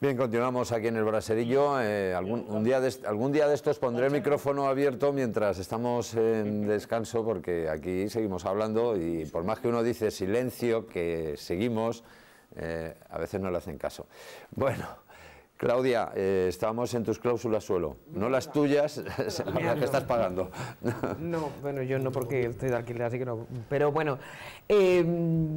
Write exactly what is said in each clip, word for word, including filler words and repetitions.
Bien, continuamos aquí en el Braserillo. Eh, algún, un día de, algún día de estos pondré el micrófono abierto mientras estamos en descanso, porque aquí seguimos hablando y por más que uno dice silencio, que seguimos, eh, a veces no le hacen caso. Bueno, Claudia, eh, estábamos en tus cláusulas suelo, no las tuyas, las que estás pagando. No, bueno, yo no, porque estoy de alquiler, así que no. Pero bueno, eh,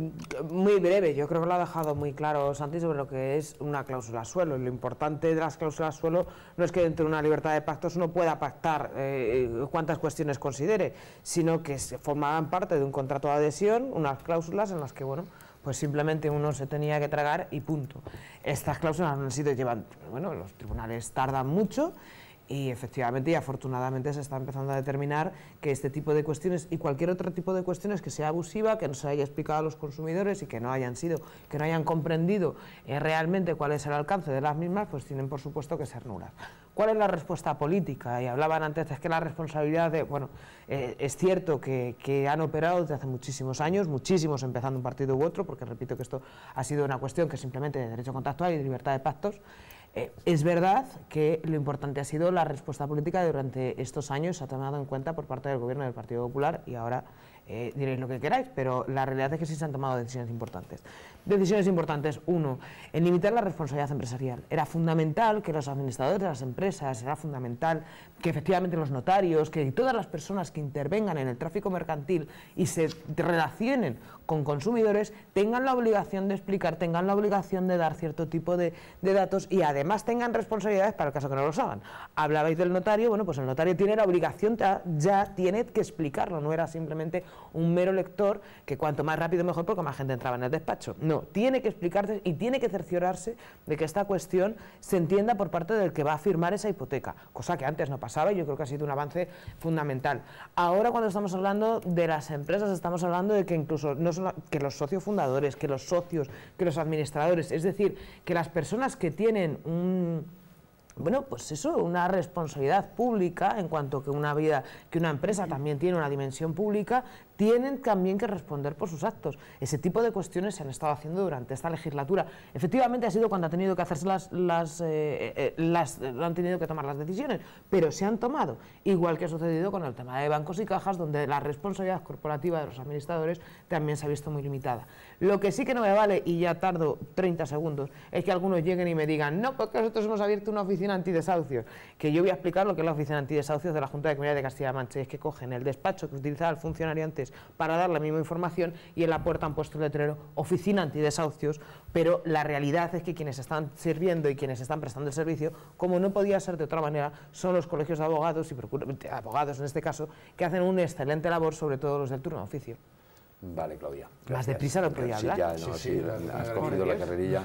muy breve, yo creo que lo ha dejado muy claro Santi sobre lo que es una cláusula suelo. Lo importante de las cláusulas suelo no es que dentro de una libertad de pactos uno pueda pactar eh, cuantas cuestiones considere, sino que formaban parte de un contrato de adhesión, unas cláusulas en las que, bueno, pues simplemente uno se tenía que tragar y punto. Estas cláusulas han sido llevadas, bueno, los tribunales tardan mucho y efectivamente y afortunadamente se está empezando a determinar que este tipo de cuestiones y cualquier otro tipo de cuestiones que sea abusiva, que no se haya explicado a los consumidores y que no hayan sido, que no hayan comprendido eh, realmente cuál es el alcance de las mismas, pues tienen por supuesto que ser nulas. ¿Cuál es la respuesta política? Y hablaban antes, es que la responsabilidad de, bueno, eh, es cierto que, que han operado desde hace muchísimos años, muchísimos empezando un partido u otro, porque repito que esto ha sido una cuestión que simplemente de derecho contractual y de libertad de pactos. Eh, es verdad que lo importante ha sido la respuesta política que durante estos años se ha tomado en cuenta por parte del gobierno del Partido Popular y ahora eh, diréis lo que queráis, pero la realidad es que sí se han tomado decisiones importantes. Decisiones importantes, uno, en limitar la responsabilidad empresarial. Era fundamental que los administradores de las empresas, era fundamental que efectivamente los notarios, que todas las personas que intervengan en el tráfico mercantil y se relacionen con consumidores tengan la obligación de explicar, tengan la obligación de dar cierto tipo de, de datos y además tengan responsabilidades para el caso que no los hagan. Hablabais del notario, bueno, pues el notario tiene la obligación, ya tiene que explicarlo, no era simplemente un mero lector que cuanto más rápido mejor porque más gente entraba en el despacho. No, tiene que explicarse y tiene que cerciorarse de que esta cuestión se entienda por parte del que va a firmar esa hipoteca, cosa que antes no pasaba y yo creo que ha sido un avance fundamental. Ahora cuando estamos hablando de las empresas estamos hablando de que incluso no son, que los socios fundadores, que los socios, que los administradores, es decir, que las personas que tienen un... bueno, pues eso, una responsabilidad pública en cuanto que una vida, que una empresa también tiene una dimensión pública, tienen también que responder por sus actos. Ese tipo de cuestiones se han estado haciendo durante esta legislatura. Efectivamente ha sido cuando ha tenido que hacerse las, las, eh, eh, las eh, han tenido que tomar las decisiones, pero se han tomado, igual que ha sucedido con el tema de bancos y cajas, donde la responsabilidad corporativa de los administradores también se ha visto muy limitada. Lo que sí que no me vale, y ya tardo treinta segundos, es que algunos lleguen y me digan, no, porque nosotros hemos abierto una oficina antidesahucios, que yo voy a explicar lo que es la oficina antidesahucios de la Junta de Comunidad de Castilla-La Mancha, es que cogen el despacho que utilizaba el funcionario antes para dar la misma información y en la puerta han puesto el letrero oficina antidesahucios, pero la realidad es que quienes están sirviendo y quienes están prestando el servicio, como no podía ser de otra manera, son los colegios de abogados y abogados en este caso, que hacen una excelente labor, sobre todo los del turno de oficio. Vale, Claudia. Más deprisa lo podía sí, hablar. Ya, no, sí, sí, sí, la, la, has la, cogido la carrerilla.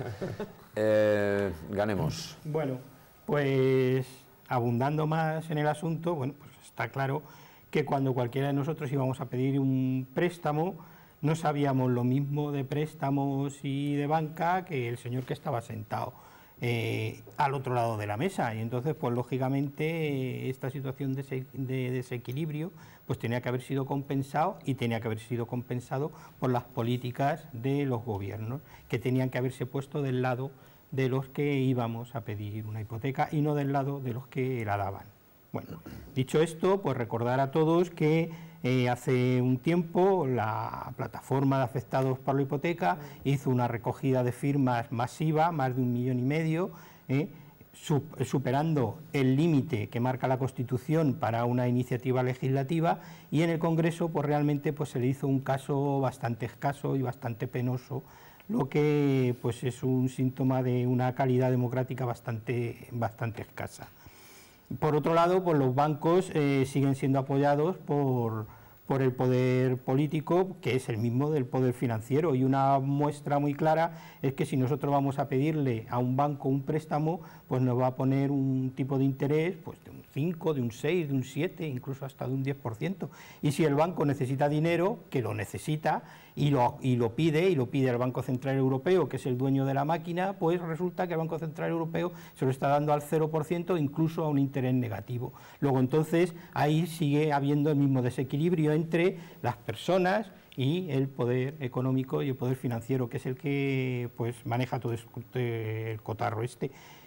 Eh, ganemos. Bueno, pues abundando más en el asunto, bueno, pues está claro que cuando cualquiera de nosotros íbamos a pedir un préstamo, no sabíamos lo mismo de préstamos y de banca que el señor que estaba sentado eh, al otro lado de la mesa. Y entonces, pues lógicamente, esta situación de, de desequilibrio pues tenía que haber sido compensado y tenía que haber sido compensado por las políticas de los gobiernos, que tenían que haberse puesto del lado de los que íbamos a pedir una hipoteca y no del lado de los que la daban. Bueno, dicho esto, pues recordar a todos que eh, hace un tiempo la plataforma de afectados por la hipoteca hizo una recogida de firmas masiva, más de un millón y medio, eh, superando el límite que marca la Constitución para una iniciativa legislativa, y en el Congreso pues realmente pues se le hizo un caso bastante escaso y bastante penoso, lo que pues es un síntoma de una calidad democrática bastante, bastante escasa. Por otro lado, pues los bancos eh, siguen siendo apoyados por, por el poder político, que es el mismo del poder financiero, y una muestra muy clara es que si nosotros vamos a pedirle a un banco un préstamo, pues nos va a poner un tipo de interés pues de un cinco, de un seis, de un siete, incluso hasta de un diez por ciento. Y si el banco necesita dinero, que lo necesita, y lo, y lo pide, y lo pide al Banco Central Europeo, que es el dueño de la máquina, pues resulta que el Banco Central Europeo se lo está dando al cero por ciento, incluso a un interés negativo. Luego entonces ahí sigue habiendo el mismo desequilibrio entre las personas y el poder económico y el poder financiero, que es el que pues maneja todo este, el cotarro este.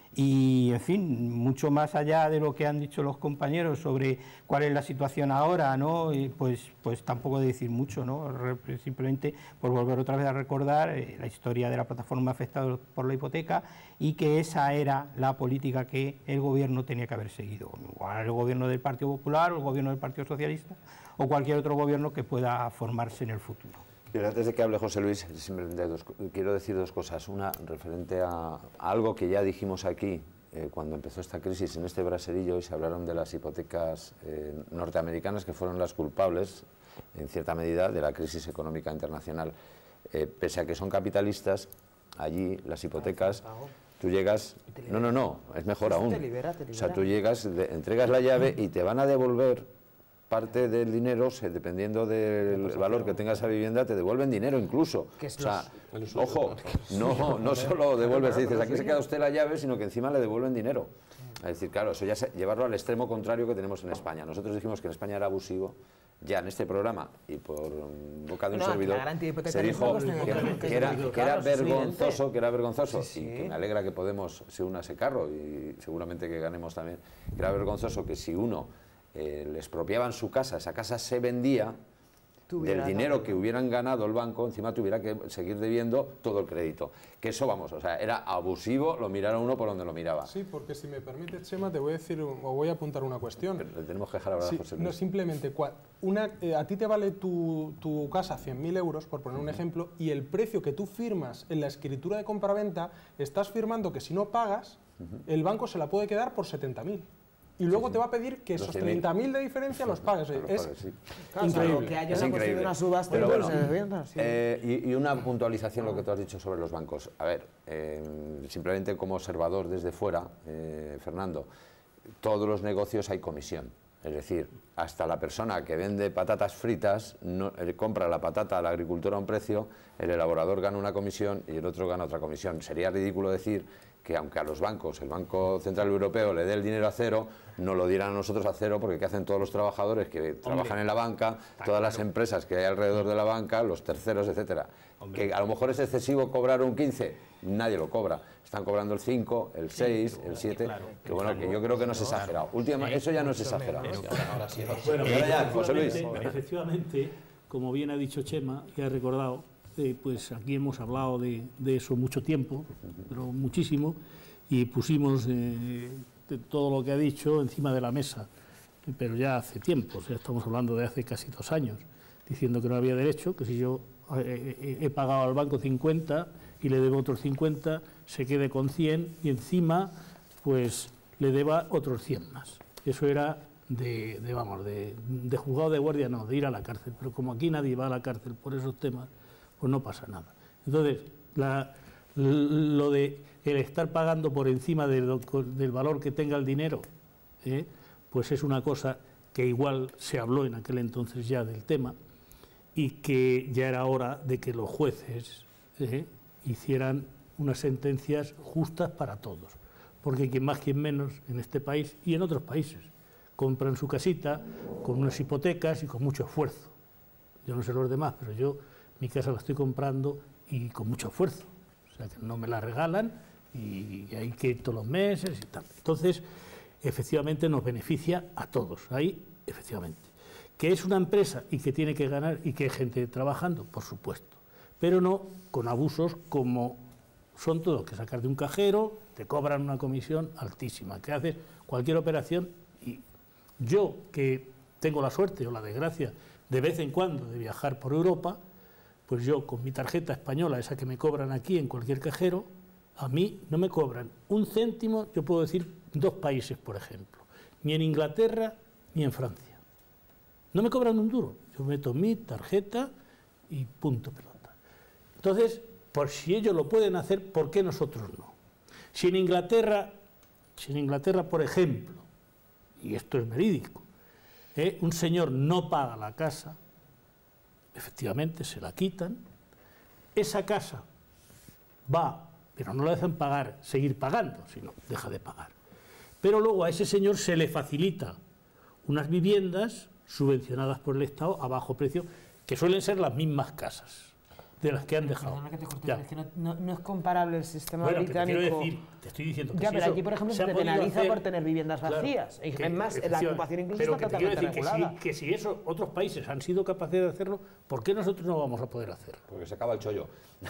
Y, en fin, mucho más allá de lo que han dicho los compañeros sobre cuál es la situación ahora, ¿no? Y pues, pues tampoco de decir mucho, ¿no? Simplemente por volver otra vez a recordar eh, la historia de la plataforma afectada por la hipoteca y que esa era la política que el gobierno tenía que haber seguido. Igual el gobierno del Partido Popular o el gobierno del Partido Socialista o cualquier otro gobierno que pueda formarse en el futuro. Pero antes de que hable José Luis, simplemente dos, quiero decir dos cosas. Una, referente a, a algo que ya dijimos aquí eh, cuando empezó esta crisis en este braserillo y se hablaron de las hipotecas eh, norteamericanas que fueron las culpables, en cierta medida, de la crisis económica internacional. Eh, pese a que son capitalistas, allí las hipotecas, tú llegas... No, no, no, es mejor aún. Te libera, te libera. O sea, tú llegas, de, entregas la llave y te van a devolver parte del dinero, se, dependiendo del valor que tenga esa vivienda, te devuelven dinero incluso. O sea, ojo, no, no solo devuelves y dices, aquí se queda usted la llave, sino que encima le devuelven dinero. Es decir, claro, eso ya es llevarlo al extremo contrario que tenemos en España. Nosotros dijimos que en España era abusivo, ya en este programa, y por boca de un no, servidor, se dijo que, que, que, era, que era vergonzoso, que era vergonzoso, sí, sí. Y que me alegra que Podemos se una a ese carro, y seguramente que ganemos también, que era vergonzoso que si uno Eh, les expropiaban su casa, esa casa se vendía, tuviera del dinero que hubieran ganado el banco, encima tuviera que seguir debiendo todo el crédito. Que eso, vamos, o sea, era abusivo, lo miraron uno por donde lo miraba. Sí, porque si me permite, Chema, te voy a decir, o voy a apuntar una cuestión. Pero le tenemos que dejar hablar sí, a José Luis. No, simplemente, una, eh, a ti te vale tu, tu casa cien mil euros, por poner un ejemplo, y el precio que tú firmas en la escritura de compraventa, estás firmando que si no pagas, uh-huh. el banco se la puede quedar por setenta mil. Y luego sí, sí. te va a pedir que esos treinta mil de diferencia los pagues. Los es pagues, sí. increíble. Que haya es una increíble. Una subasta, pero bueno, se revienta, sí. eh, y, y una puntualización lo que tú has dicho sobre los bancos. A ver, eh, simplemente como observador desde fuera, eh, Fernando, todos los negocios hay comisión. Es decir, hasta la persona que vende patatas fritas no, eh, compra la patata al agricultor a un precio, el elaborador gana una comisión y el otro gana otra comisión. Sería ridículo decir que aunque a los bancos, el Banco Central Europeo le dé el dinero a cero, no lo dieran a nosotros a cero, porque ¿qué hacen todos los trabajadores que Hombre, trabajan en la banca, todas claro. las empresas que hay alrededor de la banca, los terceros, etcétera? Hombre. Que a lo mejor es excesivo cobrar un quince, nadie lo cobra. Están cobrando el cinco, el seis, el siete, claro, que bueno, claro, que yo creo que no es exagerado. Última, eso ya no es exagerado. Ahora sí, bueno, ya, José Luis. Efectivamente, como bien ha dicho Chema y ha recordado, Eh, pues aquí hemos hablado de, de eso mucho tiempo, pero muchísimo, y pusimos eh, de todo lo que ha dicho encima de la mesa, pero ya hace tiempo, o sea, estamos hablando de hace casi dos años, diciendo que no había derecho, que si yo eh, he pagado al banco cincuenta y le debo otros cincuenta, se quede con cien y encima pues le deba otros cien más. Eso era de, de vamos, de, de juzgado de guardia, no, de ir a la cárcel, pero como aquí nadie va a la cárcel por esos temas, pues no pasa nada. Entonces, la, lo de el estar pagando por encima de lo, del valor que tenga el dinero, ¿eh? pues es una cosa que igual se habló en aquel entonces ya del tema y que ya era hora de que los jueces ¿eh? hicieran unas sentencias justas para todos. Porque quien más, quien menos en este país y en otros países compran su casita con unas hipotecas y con mucho esfuerzo. Yo no sé los demás, pero yo mi casa la estoy comprando y con mucho esfuerzo, o sea que no me la regalan y hay que ir todos los meses y tal. Entonces, efectivamente nos beneficia a todos, ahí efectivamente. ¿Que es una empresa y que tiene que ganar y que hay gente trabajando? Por supuesto, pero no con abusos como son todos, que sacar de un cajero, te cobran una comisión altísima, que haces cualquier operación y yo que tengo la suerte o la desgracia de vez en cuando de viajar por Europa, pues yo con mi tarjeta española, esa que me cobran aquí en cualquier cajero, a mí no me cobran un céntimo, yo puedo decir dos países, por ejemplo, ni en Inglaterra ni en Francia. No me cobran un duro, yo meto mi tarjeta y punto pelota. Entonces, por si ellos lo pueden hacer, ¿por qué nosotros no? Si en Inglaterra, si en Inglaterra, por ejemplo, y esto es verídico, ¿eh? un señor no paga la casa, efectivamente se la quitan, esa casa va, pero no la dejan pagar, seguir pagando, sino deja de pagar. Pero luego a ese señor se le facilita unas viviendas subvencionadas por el Estado a bajo precio, que suelen ser las mismas casas de las que han dejado. Perdona que te corte, pero es que no, no, no es comparable el sistema bueno, británico. Te, quiero decir, te estoy diciendo que ya, si pero eso aquí, por ejemplo, se, se te penaliza hacer, por tener viviendas vacías. Claro, y que, además, la ocupación incluso pero está que te quiero totalmente decir regulada. que si, que si eso otros países han sido capaces de hacerlo, ¿por qué nosotros no vamos a poder hacerlo? Porque se acaba el chollo.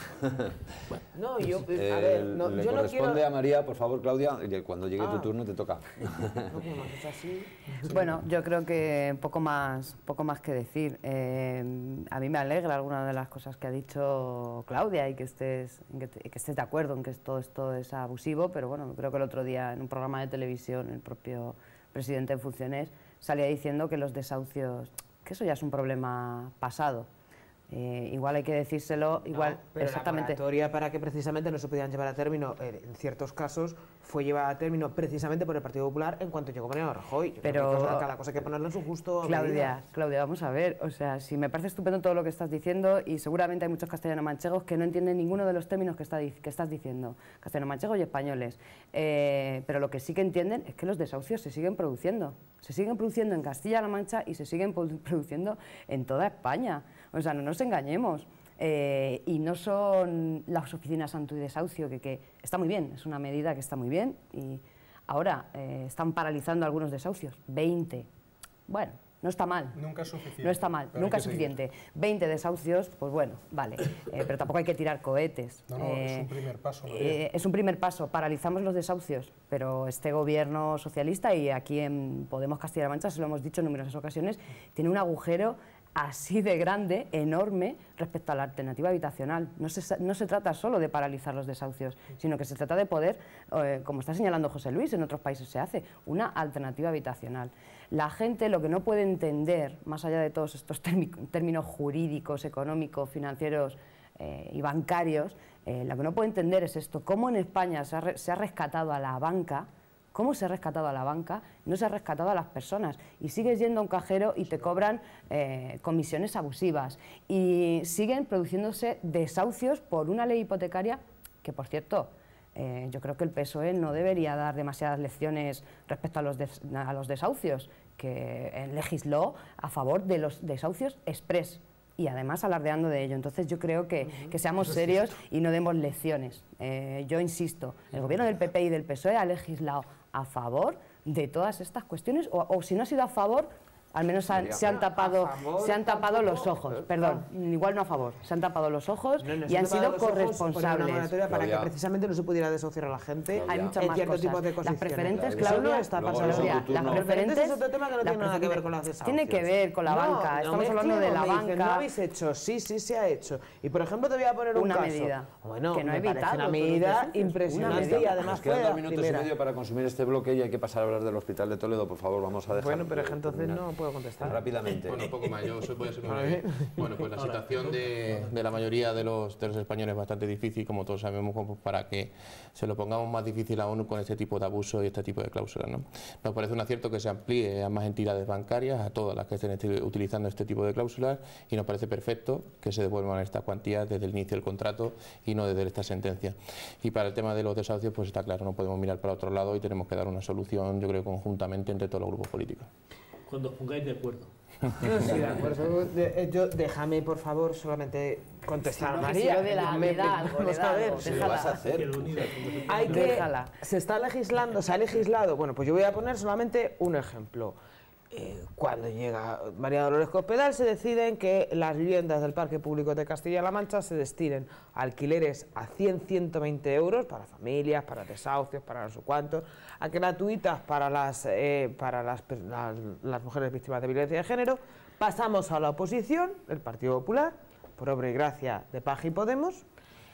Bueno, no, yo, Eh, a ver, no, le yo no corresponde quiero... a María, por favor, Claudia, y cuando llegue Ah. tu turno te toca. No, como me haces así. Bueno, yo creo que poco más, poco más que decir. Eh, a mí me alegra alguna de las cosas que ha dicho Claudia y que estés, que, te, que estés de acuerdo en que todo esto es abusivo, pero bueno, creo que el otro día en un programa de televisión el propio presidente en funciones salía diciendo que los desahucios, que eso ya es un problema pasado. Eh, igual hay que decírselo, igual No, pero exactamente. la moratoria para que precisamente no se pudieran llevar a término, eh, en ciertos casos, fue llevada a término precisamente por el Partido Popular en cuanto llegó Mariano Rajoy. Yo Pero, creo que cosa- cada cosa hay que ponerlo en su justo Claudia, medida. Claudia, vamos a ver, o sea, si me parece estupendo todo lo que estás diciendo y seguramente hay muchos castellano-manchegos que no entienden ninguno de los términos que, está, que estás diciendo, castellano-manchegos y españoles, eh, pero lo que sí que entienden es que los desahucios se siguen produciendo, se siguen produciendo en Castilla-La Mancha y se siguen produciendo en toda España, o sea, no nos engañemos. Eh, y no son las oficinas antidesahucio, que, que está muy bien, es una medida que está muy bien, y ahora eh, están paralizando algunos desahucios, veinte, bueno, no está mal. Nunca es suficiente. No está mal, nunca es suficiente. veinte desahucios, pues bueno, vale, eh, pero tampoco hay que tirar cohetes. No, no, Eh, es un primer paso. eh, es un primer paso, paralizamos los desahucios, pero este gobierno socialista, y aquí en Podemos Castilla-La Mancha se lo hemos dicho en numerosas ocasiones, tiene un agujero así de grande, enorme, respecto a la alternativa habitacional. No se, no se trata solo de paralizar los desahucios, sino que se trata de poder, eh, como está señalando José Luis, en otros países se hace, una alternativa habitacional. La gente lo que no puede entender, más allá de todos estos términos jurídicos, económicos, financieros eh, y bancarios, eh, lo que no puede entender es esto, cómo en España se ha, re, se ha rescatado a la banca, cómo se ha rescatado a la banca, no se ha rescatado a las personas. Y sigues yendo a un cajero y te cobran eh, comisiones abusivas. Y siguen produciéndose desahucios por una ley hipotecaria que, por cierto, eh, yo creo que el P S O E no debería dar demasiadas lecciones respecto a los, des, a los desahucios, que eh, legisló a favor de los desahucios exprés. Y además alardeando de ello. Entonces yo creo que, que seamos serios y no demos lecciones. Eh, yo insisto, el gobierno del P P y del P S O E ha legislado a favor de todas estas cuestiones, o, o si no ha sido a favor, al menos han, se han tapado, se han tapado los ojos, perdón, igual no a favor, se han tapado los ojos No, no, y se han han tapado sido los ojos, poner corresponsables. una moratoria para Claudia. que precisamente no se pudiera desahuciar a la gente. Hay muchas en más ciertos cosas. tipos de Las condiciones. preferentes, Claro, Claudia, eso está Luego, pasando. luego, Claudia, tu turno. las Las preferentes preferentes es otro tema que no las tiene nada que ver preferentes- con las desahucios. Tiene que ver con la No, banca, no estamos mezclemos, hablando de la me dicen, banca. no habéis hecho, sí, sí se ha hecho. Y por ejemplo te voy a poner un Una caso. medida Bueno, que no me ha parece evitado una todos los medida desahucios. impresionante Una medida. y además Nos fue quedan la dos minutos primera. y medio para consumir este bloque y hay que pasar a hablar del Hospital de Toledo. Por favor, vamos a dejar. Bueno, pero es que entonces terminar. no puedo contestar. Rápidamente. Bueno, un poco más, yo soy- voy a ser muy A breve. ver. Bueno, pues la situación de, de la mayoría de los, de los españoles es bastante difícil, como todos sabemos, como para que se lo pongamos más difícil aún con este tipo de abusos y este tipo de cláusulas, ¿no? Nos parece un acierto que se amplíe a más entidades bancarias, a todas las que estén este- utilizando este tipo de cláusulas, y nos parece perfecto que se devuelvan estas cuantías desde el inicio del contrato y no desde esta sentencia. Y para el tema de los desahucios, pues está claro, no podemos mirar para otro lado y tenemos que dar una solución, yo creo, conjuntamente entre todos los grupos políticos. Cuando os pongáis de acuerdo. No, sí, de acuerdo. De- eh, yo, déjame, por favor, solamente contestar a No, que María. si lo de la- Me- le da algo, vamos le da a ver. algo, ¿Qué déjala. vas a hacer? Que lo unida, cuando se Hay que, Déjala. se está legislando, se ha legislado. Bueno, pues yo voy a poner solamente un ejemplo. Eh, cuando llega María Dolores Cospedal se deciden que las viviendas del Parque Público de Castilla-La Mancha se destinen a alquileres a cien, ciento veinte euros para familias, para desahucios, para no sé cuántos, a gratuitas para las, eh, para las, per- las, las mujeres víctimas de violencia de género. Pasamos a la oposición, el Partido Popular, por obra y gracia de Paja y Podemos.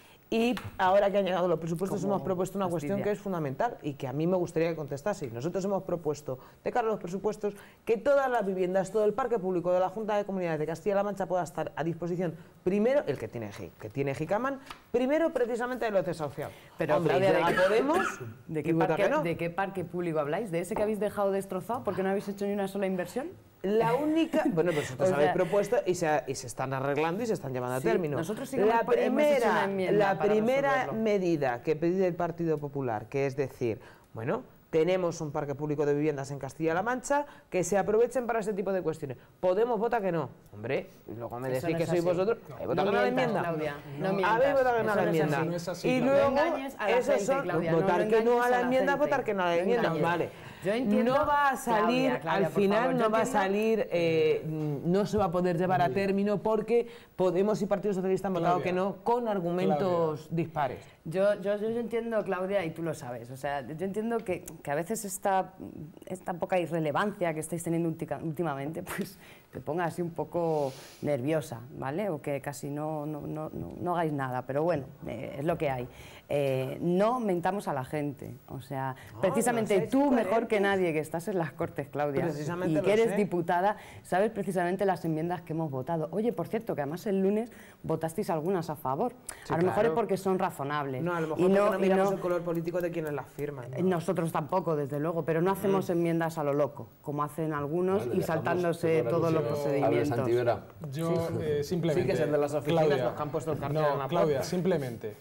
Y ahora que han llegado los presupuestos Como hemos propuesto una fastidia. cuestión que es fundamental y que a mí me gustaría que contestase. Nosotros hemos propuesto, de cara a los presupuestos, que todas las viviendas, todo el parque público de la Junta de Comunidades de Castilla-La Mancha pueda estar a disposición, primero, el que tiene, G- que tiene Gicaman, primero precisamente de los desahuciados. Pero, Hombre, Claudia, llega ¿de qué- Podemos ¿De y qué, vota parque, que no. ¿De qué parque público habláis? ¿De ese que habéis dejado destrozado porque no habéis hecho ni una sola inversión? La única... Bueno, pues vosotros O sea- habéis propuesto y se, ha- y se están arreglando y se están llevando Sí, a término. nosotros sí que la hemos- hemos hecho una primera, enmienda la para primera resolverlo. medida que pide el Partido Popular, que es decir, bueno, tenemos un parque público de viviendas en Castilla-La Mancha, que se aprovechen para ese tipo de cuestiones. Podemos vota que no. Hombre, y luego me decís no que es sois así. vosotros. No. ¿Habéis votado No que no la mientas, enmienda? Claudia, no No mientas. Habéis votado que no Eso la no es enmienda. así. No es así, Y Claudia. luego, No engañes a la esos gente, son Claudia, votar no que no engañes a la a la enmienda, gente. votar que no a la No enmienda. engañes. Vale. Yo entiendo, no va a salir, Claudia, Claudia, al por final favor, yo no va a entiendo- salir, eh, no se va a poder llevar a término porque Podemos y Partido Socialista han votado Claudia, que no con argumentos dispares. Yo, yo, yo, yo entiendo, Claudia, y tú lo sabes, o sea, yo entiendo que, que a veces esta, esta poca irrelevancia que estáis teniendo última- últimamente, pues te ponga así un poco nerviosa, ¿vale? O que casi no, no, no, no, no hagáis nada, pero bueno, eh, es lo que hay. Eh, no mentamos a la gente, o sea, precisamente seáis tú mejor coherentes. que nadie que estás en las Cortes, Claudia, Precisamente y lo que eres sé. diputada, sabes precisamente las enmiendas que hemos votado. Oye, por cierto, que además el lunes votasteis algunas a favor, Sí, a lo mejor claro. es porque son razonables. No, a lo mejor Y porque no- no y miramos no- el color político de quienes las firman. ¿no? Nosotros tampoco, desde luego, pero no hacemos enmiendas a lo loco, como hacen algunos Vale, y dejamos saltándose toda la todos los ilusión. procedimientos. Habla Santivera. Yo eh, simplemente... Sí, que es el de las oficinas, Claudia, los que han puesto el cartel no, en la Claudia, puerta. simplemente.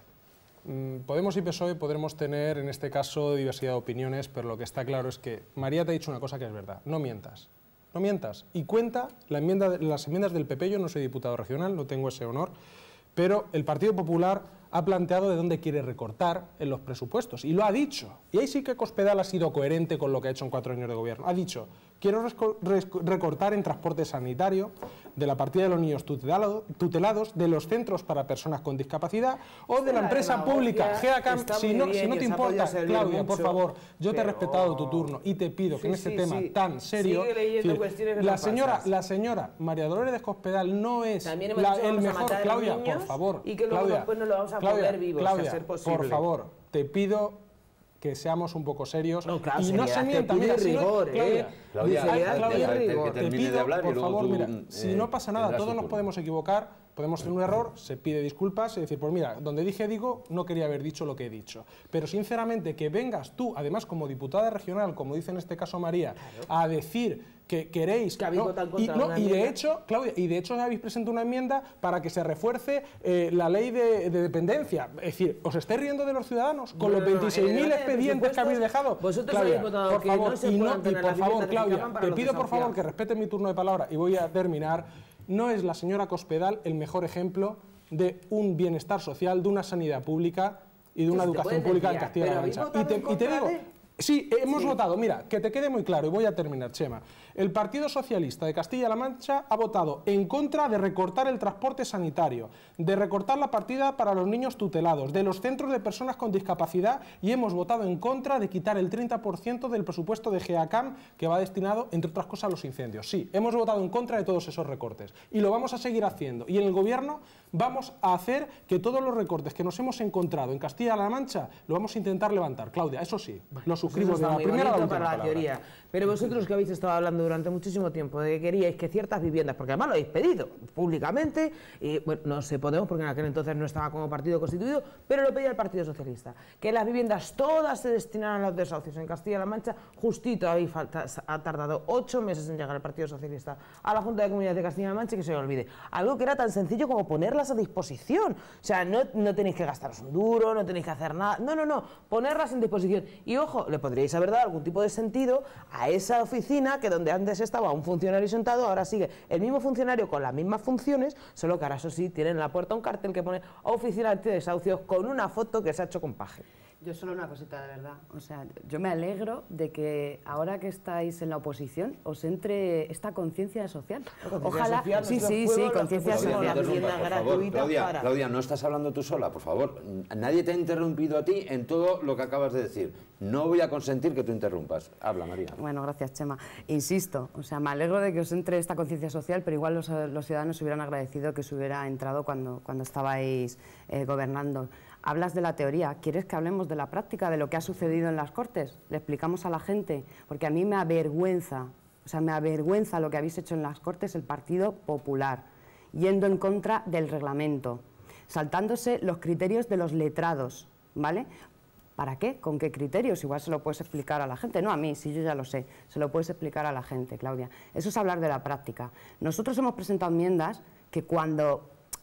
mm, Podemos y P S O E podremos tener en este caso diversidad de opiniones, pero lo que está claro es que María te ha dicho una cosa que es verdad. No mientas. No mientas. Y cuenta la enmienda de- las enmiendas del P P. Yo no soy diputado regional, no tengo ese honor, pero el Partido Popular ha planteado de dónde quiere recortar en los presupuestos, y lo ha dicho. Y ahí sí que Cospedal ha sido coherente con lo que ha hecho en cuatro años de gobierno. Ha dicho, quiero resco- res- recortar en transporte sanitario, de la partida de los niños tutelado- tutelados, de los centros para personas con discapacidad, o de la La empresa demagogia pública GEACAM. está Si muy no, bien si no y te os ha podido importa, servir Claudia, por mucho, favor, yo te he pero- respetado tu turno y te pido que Sí, en este sí, tema sí. tan serio... Sigue leyendo es cuestiones que la, no señora, pasas. la señora María Dolores de Cospedal no es También hemos la- dicho que el vamos a mejor... matar Claudia, niños por favor. y que luego Claudia, después nos lo vamos a Claudia, comer vivos, Claudia, a ser posible. por favor, te pido que seamos un poco serios No, claro, y no seriedad, se te mienta. pide Mira, si no- rigor, Claudia, ¿eh? Claudia, ay, seriedad, Claudia, te que rigor. te termine pido, de hablar y por luego favor, tú, mira, eh, si no pasa nada, tendrás todos tu nos turno. podemos equivocar, podemos tener un error, se pide disculpas y decir, pues mira, donde dije digo, no quería haber dicho lo que he dicho. Pero sinceramente, que vengas tú, además como diputada regional, como dice en este caso María, a decir que queréis... Que habéis ¿no? votado en y, contra de no, una y de enmienda. hecho, Claudia, y de hecho habéis presentado una enmienda para que se refuerce eh, la ley de, de dependencia. Es decir, ¿os estáis riendo de los ciudadanos con No, los no, no, veintiséis mil en el debate de expedientes que habéis presupuestos, dejado? vosotros Claudia, habéis votado por que favor, no se y, puedan no, y tener por las favor, viviendas de Claudia, Ficapan para te los pido por favor desahuciados. que respete mi turno de palabra y voy a terminar. No es la señora Cospedal el mejor ejemplo de un bienestar social, de una sanidad pública y de una Sí, se te educación pueden pública en desviar, Castilla-La pero habéis Mancha. Y votado te, en y te contra digo, de- sí, hemos Sí. votado, mira, que te quede muy claro, y voy a terminar, Chema. El Partido Socialista de Castilla-La Mancha ha votado en contra de recortar el transporte sanitario, de recortar la partida para los niños tutelados, de los centros de personas con discapacidad, y hemos votado en contra de quitar el treinta por ciento del presupuesto de GEACAM que va destinado, entre otras cosas, a los incendios. Sí, hemos votado en contra de todos esos recortes y lo vamos a seguir haciendo. Y en el Gobierno vamos a hacer que todos los recortes que nos hemos encontrado en Castilla-La Mancha lo vamos a intentar levantar. Claudia, eso sí, lo suscribo Eso de está la muy primera a la bonito última para la palabra. teoría. Pero vosotros que habéis estado hablando durante muchísimo tiempo de que queríais que ciertas viviendas, porque además lo habéis pedido públicamente, y bueno, no sé, Podemos, porque en aquel entonces no estaba como partido constituido, pero lo pedía el Partido Socialista, que las viviendas todas se destinaran a los desahucios en Castilla-La Mancha. Justito habéis falta, ha tardado ocho meses en llegar el Partido Socialista a la Junta de Comunidades de Castilla-La Mancha, y que se le olvide. Algo que era tan sencillo como ponerlas a disposición. O sea, no, no tenéis que gastaros un duro, no tenéis que hacer nada. No, no, no, ponerlas en disposición. Y ojo, le podríais haber dado algún tipo de sentido a esa oficina que donde antes estaba un funcionario sentado, ahora sigue el mismo funcionario con las mismas funciones, solo que ahora eso sí, tienen en la puerta un cartel que pone oficina de desahucios con una foto que se ha hecho con paje. Yo solo una cosita de verdad, o sea, yo me alegro de que ahora que estáis en la oposición os entre esta conciencia social. Conciencia Ojalá, social, sí, nuestros sí, pueblos, sí, los conciencia que pusimos Claudia, la no social. interrumpas, vivienda por favor. gratuita Claudia, para- Claudia, no estás hablando tú sola, por favor. Nadie te ha interrumpido a ti en todo lo que acabas de decir. No voy a consentir que tú interrumpas. Habla, María. Bueno, gracias, Chema. Insisto, o sea, me alegro de que os entre esta conciencia social, pero igual los, los ciudadanos hubieran agradecido que os hubiera entrado cuando, cuando estabais eh, gobernando. Hablas de la teoría, ¿quieres que hablemos de la práctica, de lo que ha sucedido en las Cortes? Le explicamos a la gente, porque a mí me avergüenza, o sea, me avergüenza lo que habéis hecho en las Cortes el Partido Popular, yendo en contra del reglamento, saltándose los criterios de los letrados, ¿vale? ¿Para qué? ¿Con qué criterios? Igual se lo puedes explicar a la gente. No a mí, si yo ya lo sé. Se lo puedes explicar a la gente, Claudia. Eso es hablar de la práctica. Nosotros hemos presentado enmiendas que cuando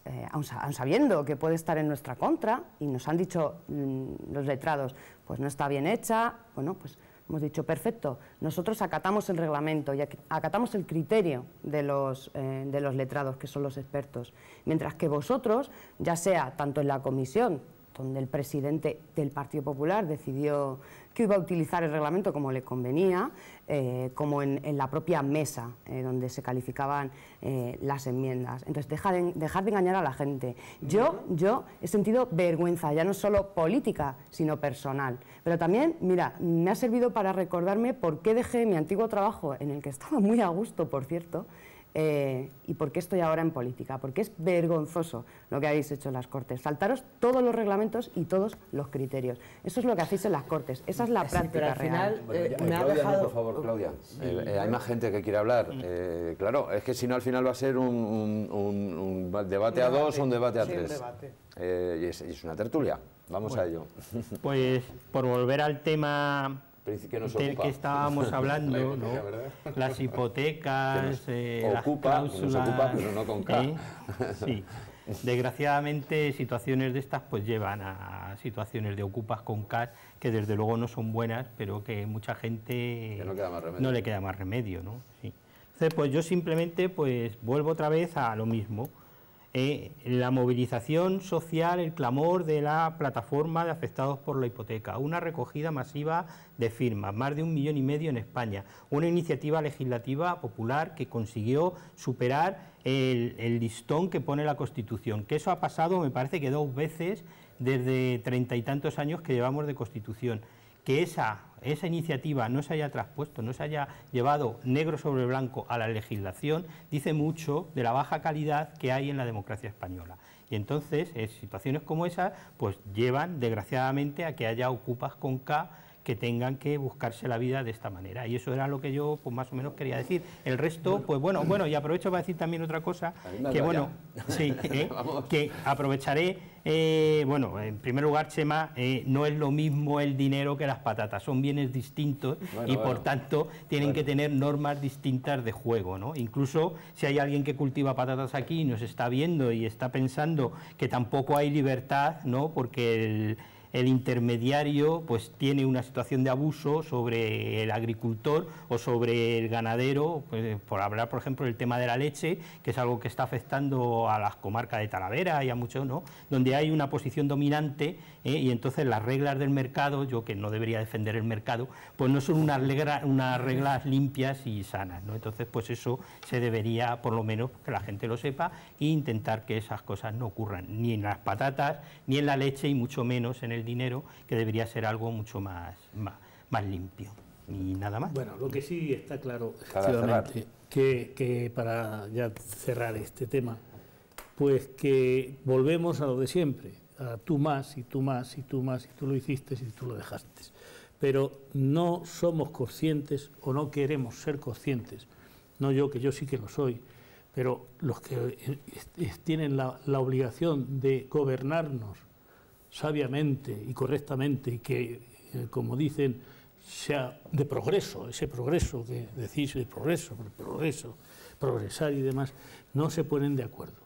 eh, aun, aun sabiendo que puede estar en nuestra contra, y nos han dicho mmm, los letrados, pues no está bien hecha, bueno, pues hemos dicho, perfecto, nosotros acatamos el reglamento y acatamos el criterio de los, eh, de los letrados, que son los expertos, mientras que vosotros, ya sea tanto en la comisión, donde el presidente del Partido Popular decidió que iba a utilizar el reglamento como le convenía, eh, como en, en la propia mesa, eh, donde se calificaban eh, las enmiendas. Entonces, dejar de, dejar de engañar a la gente. Yo, yo he sentido vergüenza, ya no solo política, sino personal. Pero también, mira, me ha servido para recordarme por qué dejé mi antiguo trabajo, en el que estaba muy a gusto, por cierto, Eh, y por qué estoy ahora en política, porque es vergonzoso lo que habéis hecho en las Cortes, saltaros todos los reglamentos y todos los criterios. Eso es lo que hacéis en las Cortes, esa es la sí, práctica pero al final, real. Bueno, eh, ya, me ha Claudia, dejado... no, por favor, Claudia. Sí, Eh, eh, yo- hay más gente que quiere hablar. Eh, claro, es que si no al final va a ser un, un- un- un debate a dos o un debate a sí, un tres. debate. Eh, y, es, y es una tertulia. Vamos a ello. Pues por volver al tema Que nos del ocupa. que estábamos hablando, La ¿no? hipoteca, ¿verdad? Las hipotecas, Que eh, nos las ocupa, que nos cláusulas, ocupa, pero no con K. ¿eh? Sí. Desgraciadamente, situaciones de estas pues llevan a situaciones de ocupas con K que desde luego no son buenas, pero que mucha gente Que no queda más remedio. no le queda más remedio, ¿no? Sí. Entonces, pues yo simplemente pues vuelvo otra vez a lo mismo. Eh, la movilización social, el clamor de la plataforma de afectados por la hipoteca, una recogida masiva de firmas, más de un millón y medio en España, una iniciativa legislativa popular que consiguió superar el, el listón que pone la Constitución, que eso ha pasado, me parece que dos veces desde treinta y tantos años que llevamos de Constitución. Que esa, esa iniciativa no se haya traspuesto, no se haya llevado negro sobre blanco a la legislación, dice mucho de la baja calidad que hay en la democracia española. Y entonces, eh, situaciones como esas, pues llevan, desgraciadamente, a que haya ocupas con K que tengan que buscarse la vida de esta manera. Y eso era lo que yo, pues más o menos quería decir. El resto, pues bueno, bueno, y aprovecho para decir también otra cosa, que bueno, sí, eh, que aprovecharé, eh, bueno, en primer lugar, Chema, eh, no es lo mismo el dinero que las patatas, son bienes distintos Bueno, y bueno. por tanto tienen Bueno. que tener normas distintas de juego, ¿no? Incluso si hay alguien que cultiva patatas aquí y nos está viendo y está pensando que tampoco hay libertad, ¿no? Porque el el intermediario pues tiene una situación de abuso sobre el agricultor o sobre el ganadero, pues, por hablar por ejemplo del tema de la leche, que es algo que está afectando a las comarcas de Talavera y a muchos, ¿no? Donde hay una posición dominante, ¿eh? Y entonces las reglas del mercado, yo que no debería defender el mercado, pues no son unas, regra, unas reglas limpias y sanas, ¿no? Entonces pues eso se debería, por lo menos que la gente lo sepa, e intentar que esas cosas no ocurran, ni en las patatas, ni en la leche y mucho menos en el dinero, que debería ser algo mucho más, más, más limpio. Y nada más. Bueno, lo que sí está claro, Para cerrar. efectivamente, que, que para ya cerrar este tema, pues que volvemos a lo de siempre, a tú más, y tú más, y tú más, y tú lo hiciste, y tú lo dejaste. Pero no somos conscientes, o no queremos ser conscientes, no yo, que yo sí que lo soy, pero los que eh, eh, tienen la, la obligación de gobernarnos sabiamente y correctamente, y que, eh, como dicen, sea de progreso, ese progreso que decís, de progreso, progreso, progresar y demás, no se ponen de acuerdo.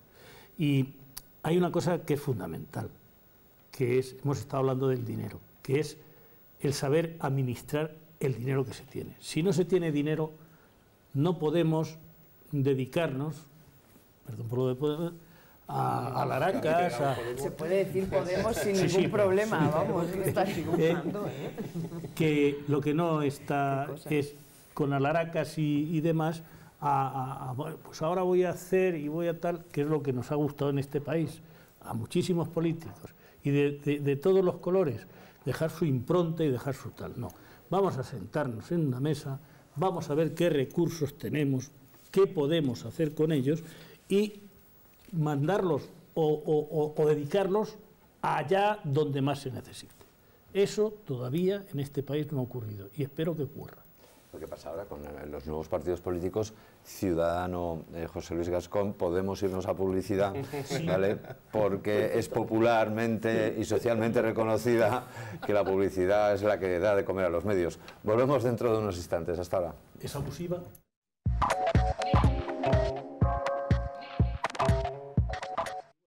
Y hay una cosa que es fundamental, que es, hemos estado hablando del dinero, que es el saber administrar el dinero que se tiene. Si no se tiene dinero, no podemos dedicarnos, perdón por lo de poder, a, a laracas, a, Se puede decir Podemos sin Sí, ningún sí, problema, sí. vamos, que está Eh, que lo que no está es con alaracas y, y demás, a, a- a, bueno, pues ahora voy a hacer y voy a tal, que es lo que nos ha gustado en este país, a muchísimos políticos, y de, de- de todos los colores, dejar su impronta y dejar su tal. No, vamos a sentarnos en una mesa, vamos a ver qué recursos tenemos, qué podemos hacer con ellos, y mandarlos o, o- o- o dedicarlos allá donde más se necesite. Eso todavía en este país no ha ocurrido y espero que ocurra. Lo que pasa ahora con eh, los nuevos partidos políticos, Ciudadano, eh, José Luis Gascón, podemos irnos a publicidad, ¿vale? Porque es popularmente y socialmente reconocida que la publicidad es la que da de comer a los medios. Volvemos dentro de unos instantes. Hasta ahora. Es abusiva.